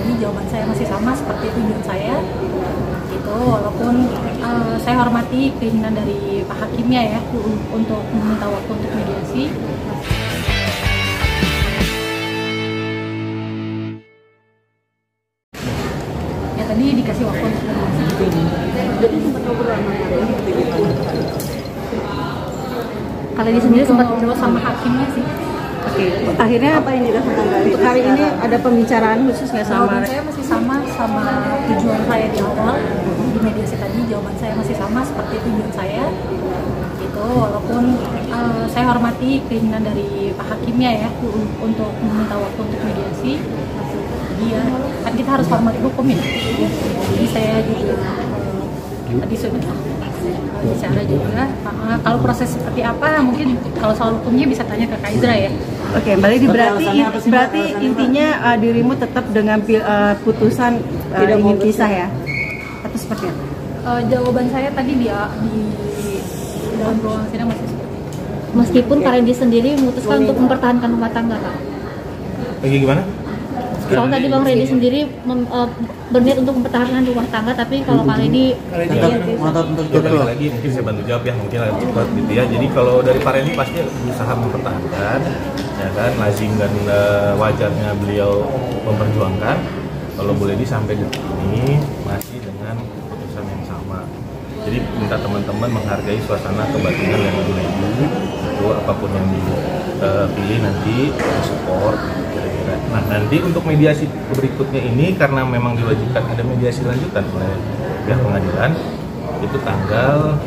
tadi jawaban saya masih sama seperti tujuan saya gitu, walaupun saya hormati keinginan dari Pak Hakimnya ya untuk meminta waktu untuk mediasi. Ya tadi dikasih waktu untuk mediasi. Jadi sempat ngobrol sama Kalau dia sendiri sempat ngobrol sama hakimnya sih. Oke, akhirnya apa yang dirasakan untuk hari ini? Ada pembicaraan khusus nggak sama? Jawaban saya masih sama tujuan saya di awal di mediasi tadi. Jawaban saya masih sama seperti tujuan saya gitu, walaupun saya hormati keinginan dari Pak Hakimnya ya untuk meminta waktu untuk mediasi. Jadi ya kan kita harus hormati hukum ya. Jadi saya juga tadi sudah bicara juga. Kalau proses seperti apa mungkin kalau soal hukumnya bisa tanya ke Kak Izra ya. Oke, Mbak Lidi, berarti intinya dirimu tetap dengan putusan ingin pisah ya? Atau seperti apa? Jawaban saya tadi di dalam ruang sidang masih seperti itu. Meskipun Kak Randy sendiri memutuskan untuk mempertahankan rumah tangga, Kak. Lagi gimana? Soal tadi Bang Randy sendiri berniat untuk mempertahankan rumah tangga, tapi kalau Kak Randy lagi mungkin saya bantu jawab ya, mungkin agak cepat gitu ya. Jadi kalau dari Pak Randy pasti berusaha mempertahankan, ya kan, lazim dan wajarnya beliau memperjuangkan. Kalau boleh sampai detik ini masih dengan keputusan yang sama. Jadi minta teman-teman menghargai suasana kebatinan yang dulu, itu apapun yang dipilih nanti support kira-kira. Nah nanti untuk mediasi berikutnya ini karena memang diwajibkan ada mediasi lanjutan oleh pihak pengadilan, itu tanggal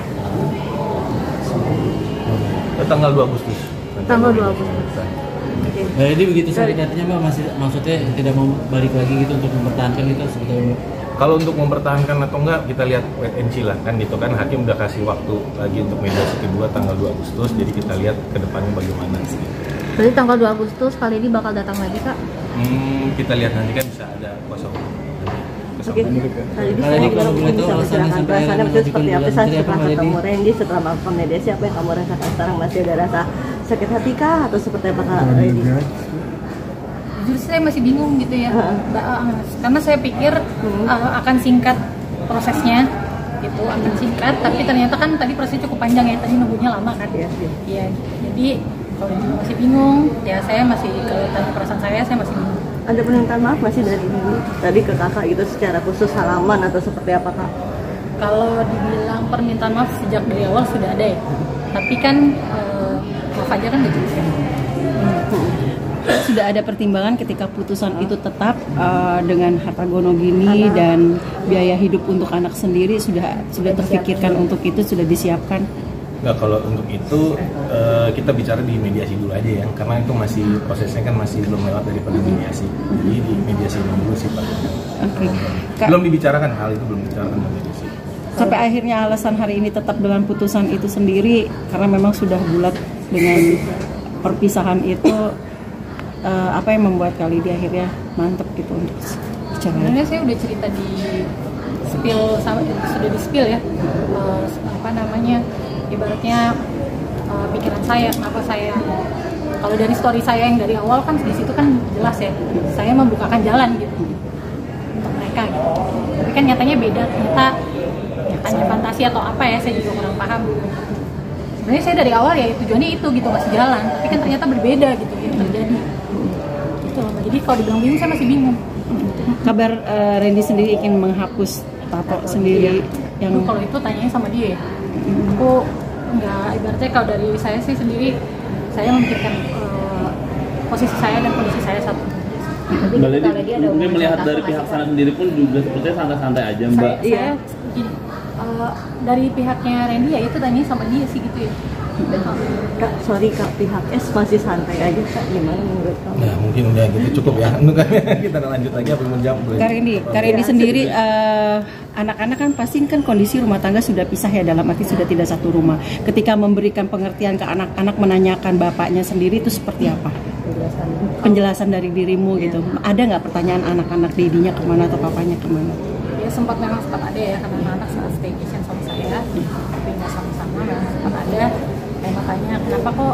2 Agustus. Tanggal 2 Agustus. Nah, jadi begitu sakitnya Mbak, masih maksudnya tidak mau balik lagi gitu untuk mempertahankan itu sebetulnya? Kalau untuk mempertahankan atau enggak kita lihat wait and see lah kan gitu kan, hakim udah kasih waktu lagi untuk mediasi kedua tanggal 2 Agustus, jadi kita lihat ke depannya bagaimana sih. Berarti tanggal 2 Agustus kali ini bakal datang lagi, Kak? Kita lihat nanti kan bisa ada kuasa hukum. Oke, kali ini kalau bisa bersilakan perasaannya seperti apa setelah ketemu Randy, setelah melakukan mediasi, apa yang kamu rasakan sekarang? Masih ada rasa sakit hati kah atau seperti apa Kak Randy? Jujur saya masih bingung gitu ya, karena saya pikir akan singkat prosesnya gitu, akan singkat, tapi ternyata kan tadi prosesnya cukup panjang ya, tadi nunggunya lama kan. Iya, jadi kalau masih bingung ya, saya masih, kalau tanya perasaan saya masih bingung. Ada permintaan maaf masih dari ibu tadi ke kakak gitu secara khusus salaman atau seperti apa Kak? Kalau dibilang permintaan maaf sejak dari awal sudah ada ya, tapi kan maaf aja kan gak jelas ya. Sudah ada pertimbangan ketika putusan itu tetap dengan harta gono gini dan biaya hidup untuk anak sendiri sudah terpikirkan untuk itu, sudah disiapkan. Nggak, kalau untuk itu kita bicara di mediasi dulu aja ya, karena itu masih prosesnya kan masih belum lewat daripada mediasi. Jadi di mediasi dulu sih Pak. Belum dibicarakan, hal itu belum dibicarakan di mediasi. Sampai akhirnya alasan hari ini tetap dengan putusan itu sendiri karena memang sudah bulat dengan perpisahan itu. Apa yang membuat kali di akhirnya mantep gitu untuk bicara? Sebenarnya saya udah cerita di sudah di spill ya, ibaratnya pikiran saya, kenapa saya, kalau dari story saya yang dari awal kan di situ kan jelas ya, saya membukakan jalan gitu untuk mereka gitu. Tapi kan nyatanya beda, ternyata hanya fantasi atau apa ya, saya juga kurang paham. Sebenarnya saya dari awal ya tujuannya itu gitu, masih jalan, tapi kan ternyata berbeda gitu yang terjadi. Gitu. Jadi kalau dibilang bingung saya masih bingung. Kabar Randy sendiri ingin menghapus tato sendiri yang kalau itu tanyanya sama dia. Aku nggak, ibaratnya kalau dari saya sih sendiri, saya memikirkan posisi saya dan kondisi saya satu. Mbak Lady, mungkin melihat dari pihak sana sendiri pun juga sepertinya santai-santai aja Mbak. Saya gini, dari pihaknya Randy ya itu tanya sama dia sih gitu ya. Kak, sorry Kak, pihak S masih santai aja Kak, gimana menurut kamu? Ya mungkin udah gitu cukup ya, kita lanjut lagi apa yang menjawab. Kak Randy sendiri, anak-anak kan pasti kan kondisi rumah tangga sudah pisah ya, dalam arti sudah tidak satu rumah. Ketika memberikan pengertian ke anak-anak, menanyakan bapaknya sendiri itu seperti apa? Penjelasan dari dirimu gitu. Ada nggak pertanyaan anak-anak, dedinya kemana atau papanya kemana? Ya sempat ada ya, karena anak-anak saat staycation sama saya, tapi nggak sama-sama, sempat ada. Saya makanya kenapa kok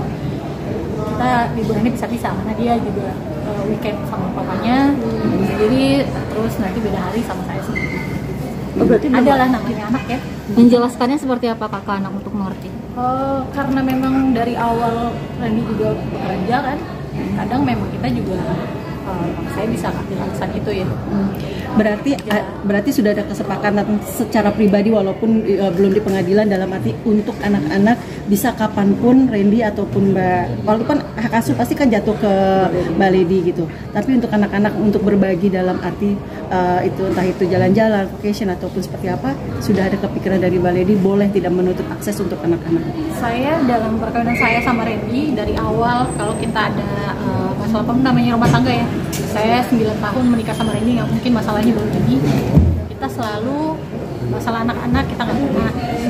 kita liburannya bisa-bisa, karena dia juga weekend sama papanya, jadi terus nanti beda hari sama saya sendiri. Berarti Adalah namanya anak ya. Menjelaskannya seperti apa kak ke anak untuk mengerti? Karena memang dari awal Randy juga bekerja kan, kadang memang kita juga saya bisa kasih alasan itu ya. Berarti sudah ada kesepakatan secara pribadi walaupun belum di pengadilan, dalam arti untuk anak-anak bisa kapanpun Randy ataupun Mbak, walaupun hak asuh pasti kan jatuh ke Mbak Lady gitu, tapi untuk anak-anak untuk berbagi dalam arti itu entah itu jalan-jalan, vacation ataupun seperti apa, sudah ada kepikiran dari Mbak Lady boleh tidak menutup akses untuk anak-anak? Saya dalam perkawinan saya sama Randy dari awal, kalau kita ada masalah apa namanya rumah tangga ya, saya 9 tahun menikah sama Randy, nggak mungkin masalahnya baru ini. Kita selalu masalah anak-anak kita nggak pernah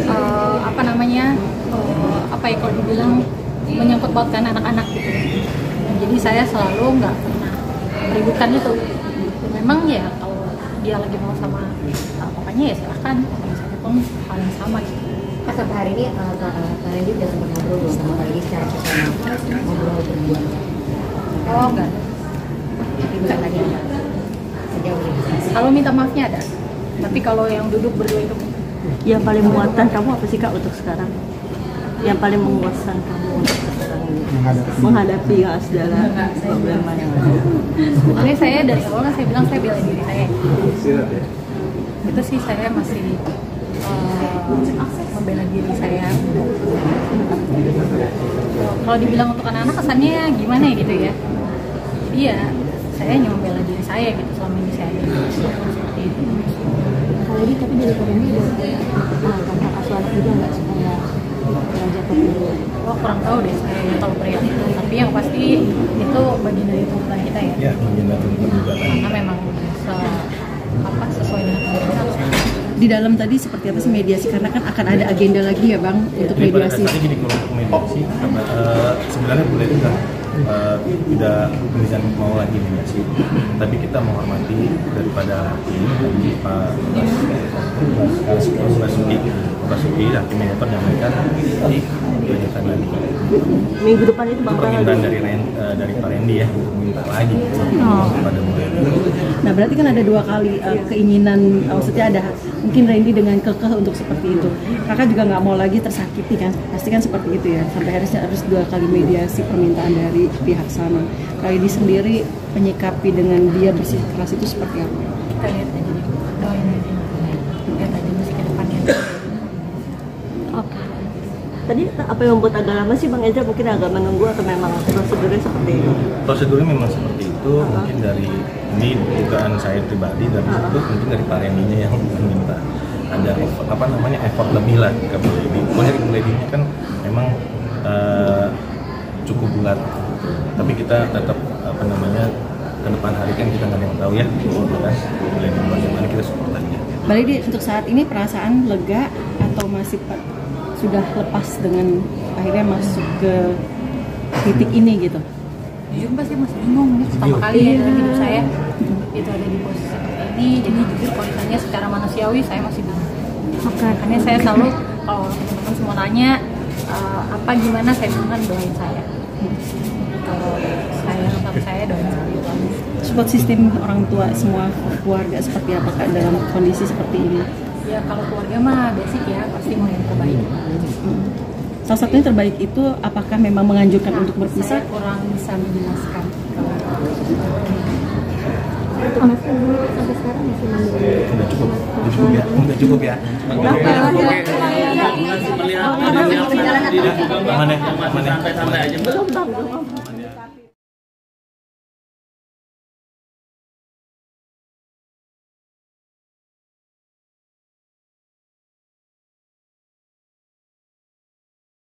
apa ya kalau dibilang menyangkut pautkan anak-anak gitu. Jadi saya selalu nggak pernah meributkan itu. Memang ya kalau dia lagi mau sama papanya ya silahkan, saya pun hal yang sama gitu. Sampai hari ini Kak Randy udah sempat ngobrol belum sama Kak Lady secara personal, ngobrol berdua? Oh enggak. Enggak tadi apa? Sejauh ini. Kalau minta maafnya ada, tapi kalau yang duduk berdua itu yang paling menguatkan kamu apa sih Kak untuk sekarang? Yang paling menguatkan kamu untuk sekarang ini? Menghadapi segala problema yang ada. sebenarnya saya dari awal saya bilang saya bela diri saya. Itu sih saya masih membela diri saya. Kalau dibilang untuk anak-anak kesannya gimana ya gitu ya. Jadi ya saya hanya membela diri saya gitu selama ini saya seperti itu. Kak Lady tapi dari Kak Randy ada kakak asuh anak juga nggak supaya belajar kedua? Oh kurang tahu deh saya nggak tahu perihal itu. Tapi yang pasti itu bagian dari tuntutan kita ya. Ya, bagian dari tuntutan juga kan. Karena memang sesuai dengan tuntutan. Di dalam tadi seperti apa sih mediasi, karena kan akan ada agenda lagi ya Bang untuk Jadi pada mediasi. dasarnya gini, kalau untuk mediasi sebenarnya boleh juga tidak bisa mau lagi mediasi, tapi kita menghormati daripada hakim dari Pak Basuki hakim yang menyampaikan di dilanjutkan lagi. Minggu depan itu Bang Permintaan dari Pak Randy ya untuk minta lagi pada mulai. Nah berarti kan ada dua kali keinginan, maksudnya ada mungkin Randy dengan kekeh untuk seperti itu. Kakak juga nggak mau lagi tersakiti kan, pasti kan seperti itu ya. Sampai harus dua kali mediasi permintaan dari pihak sana. Randy sendiri menyikapi dengan dia bersikeras itu seperti apa? Kita lihat aja deh, doain aja, lihat aja masih ke depannya. Oke. Tadi apa yang membuat agak lama sih Bang Ezra? Mungkin agak menunggu atau memang prosedurnya seperti itu? Prosedurnya memang seperti itu, mungkin dari ini dugaan saya pribadi, dan itu mungkin dari Pak Randy-nya yang meminta ada effort lebih lah ke Bu Lady. Pokoknya Bu Lady ini kan memang cukup bulat, tapi kita tetap ke depan hari kan kita nggak ada yang tahu ya, kan Bu Lady bagaimana, kita support lagi. Mbak Lady, untuk saat ini perasaan lega atau masih sudah lepas dengan akhirnya masuk ke titik ini gitu? Jujur pasti masih bingung, ini pertama kali ya dalam hidup saya itu ada di posisi seperti ini. Jadi jujur kalau ditanya secara manusiawi saya masih bingung. Makanya saya selalu kalau teman-teman semua nanya apa gimana, saya bilang kan doain saya. Kalau saya doain saya. Support sistem orang tua semua keluarga seperti apa Kak dalam kondisi seperti ini? Ya kalau keluarga mah basic ya, pasti mau yang terbaik. Salah satunya terbaik itu apakah memang menganjurkan untuk berpisah? Saya kurang bisa menjelaskan. Sampai sekarang masih mandiri. Udah cukup ya. Melihat mana? santai-santai aja. Belum.